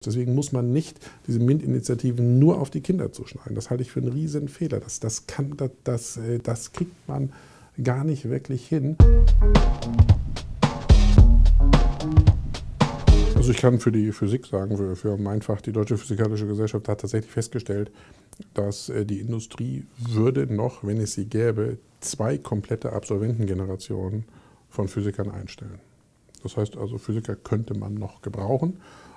Deswegen muss man nicht diese MINT-Initiativen nur auf die Kinder zuschneiden. Das halte ich für einen riesen Fehler. Das kriegt man gar nicht wirklich hin. Also ich kann für die Physik sagen, für mein Fach, die Deutsche Physikalische Gesellschaft hat tatsächlich festgestellt, dass die Industrie würde noch, wenn es sie gäbe, 2 komplette Absolventengenerationen von Physikern einstellen. Das heißt also, Physiker könnte man noch gebrauchen.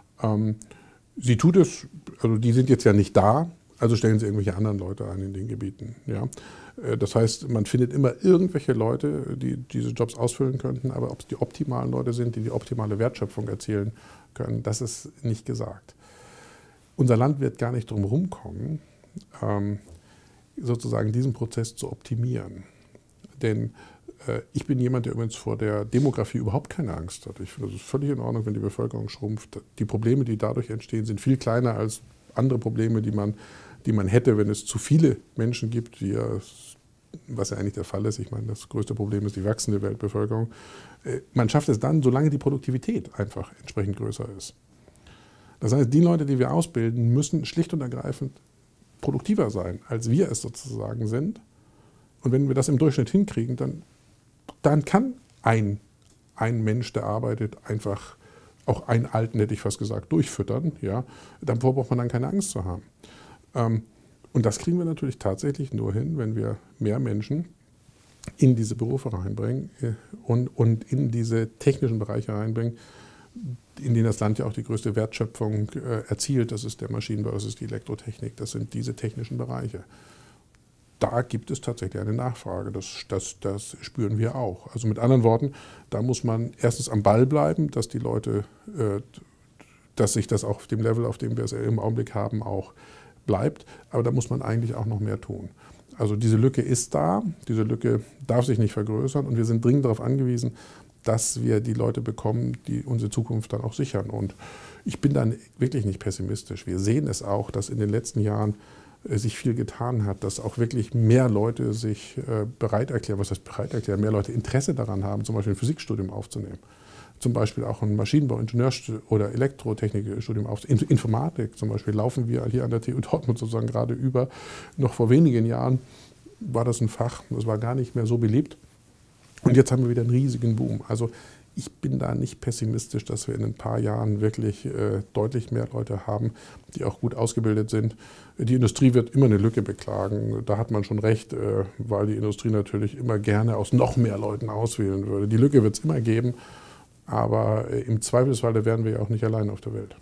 Sie tut es, also die sind jetzt ja nicht da, also stellen sie irgendwelche anderen Leute ein in den Gebieten. Ja. Das heißt, man findet immer irgendwelche Leute, die diese Jobs ausfüllen könnten, aber ob es die optimalen Leute sind, die die optimale Wertschöpfung erzielen können, das ist nicht gesagt. Unser Land wird gar nicht drum herum kommen, sozusagen diesen Prozess zu optimieren. Denn ich bin jemand, der übrigens vor der Demografie überhaupt keine Angst hat. Ich finde, es ist völlig in Ordnung, wenn die Bevölkerung schrumpft. Die Probleme, die dadurch entstehen, sind viel kleiner als andere Probleme, die man hätte, wenn es zu viele Menschen gibt, was ja eigentlich der Fall ist. Ich meine, das größte Problem ist die wachsende Weltbevölkerung. Man schafft es dann, solange die Produktivität einfach entsprechend größer ist. Das heißt, die Leute, die wir ausbilden, müssen schlicht und ergreifend produktiver sein, als wir es sozusagen sind. Und wenn wir das im Durchschnitt hinkriegen, dann kann ein Mensch, der arbeitet, einfach auch einen Alten, hätte ich fast gesagt, durchfüttern. Ja? Davor braucht man dann keine Angst zu haben. Und das kriegen wir natürlich tatsächlich nur hin, wenn wir mehr Menschen in diese Berufe reinbringen und in diese technischen Bereiche reinbringen, in denen das Land ja auch die größte Wertschöpfung erzielt. Das ist der Maschinenbau, das ist die Elektrotechnik, das sind diese technischen Bereiche. Da gibt es tatsächlich eine Nachfrage, das spüren wir auch. Also mit anderen Worten, da muss man erstens am Ball bleiben, dass die Leute, dass sich das auf dem Level, auf dem wir es im Augenblick haben, auch bleibt. Aber da muss man eigentlich auch noch mehr tun. Also diese Lücke ist da, diese Lücke darf sich nicht vergrößern und wir sind dringend darauf angewiesen, dass wir die Leute bekommen, die unsere Zukunft dann auch sichern. Und ich bin dann wirklich nicht pessimistisch. Wir sehen es auch, dass in den letzten Jahren sich viel getan hat, dass auch wirklich mehr Leute sich bereit erklären, was heißt bereit erklären, mehr Leute Interesse daran haben, zum Beispiel ein Physikstudium aufzunehmen. Zum Beispiel auch ein Maschinenbau, oder Elektrotechnikstudium aufzunehmen. Informatik zum Beispiel laufen wir hier an der TU Dortmund sozusagen gerade über. Noch vor wenigen Jahren war das ein Fach, das war gar nicht mehr so beliebt. Und jetzt haben wir wieder einen riesigen Boom. Also ich bin da nicht pessimistisch, dass wir in ein paar Jahren wirklich deutlich mehr Leute haben, die auch gut ausgebildet sind. Die Industrie wird immer eine Lücke beklagen. Da hat man schon recht, weil die Industrie natürlich immer gerne aus noch mehr Leuten auswählen würde. Die Lücke wird es immer geben, aber im Zweifelsfall da werden wir ja auch nicht allein auf der Welt.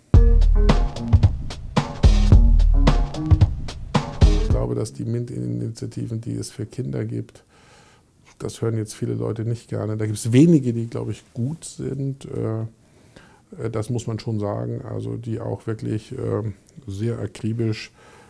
Ich glaube, dass die MINT-Initiativen, die es für Kinder gibt, das hören jetzt viele Leute nicht gerne. Da gibt es wenige, die, glaube ich, gut sind. Das muss man schon sagen. Also die auch wirklich sehr akribisch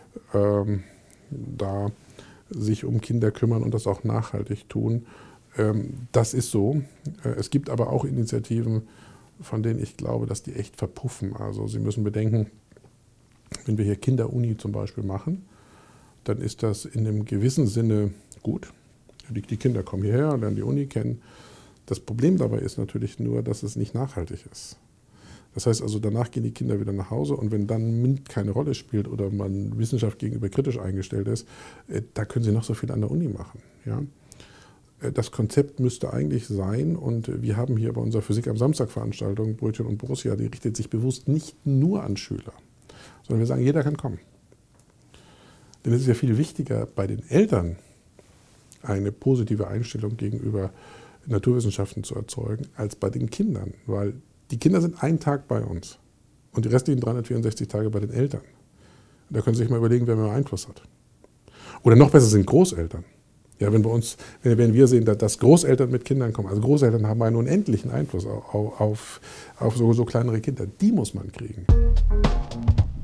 da sich um Kinder kümmern und das auch nachhaltig tun. Das ist so. Es gibt aber auch Initiativen, von denen ich glaube, dass die echt verpuffen. Also Sie müssen bedenken, wenn wir hier Kinderuni zum Beispiel machen, dann ist das in einem gewissen Sinne gut. Die Kinder kommen hierher, lernen die Uni kennen. Das Problem dabei ist natürlich nur, dass es nicht nachhaltig ist. Das heißt also, danach gehen die Kinder wieder nach Hause und wenn dann MINT keine Rolle spielt oder man Wissenschaft gegenüber kritisch eingestellt ist, da können sie noch so viel an der Uni machen. Ja? Das Konzept müsste eigentlich sein, und wir haben hier bei unserer Physik am Samstag Veranstaltung, Brötchen und Borussia, die richtet sich bewusst nicht nur an Schüler, sondern wir sagen, jeder kann kommen. Denn es ist ja viel wichtiger bei den Eltern, eine positive Einstellung gegenüber Naturwissenschaften zu erzeugen, als bei den Kindern. Weil die Kinder sind einen Tag bei uns und die restlichen 364 Tage bei den Eltern. Da können Sie sich mal überlegen, wer mehr Einfluss hat. Oder noch besser sind Großeltern. Ja, wenn wir sehen, dass Großeltern mit Kindern kommen, also Großeltern haben einen unendlichen Einfluss auf so kleinere Kinder, die muss man kriegen.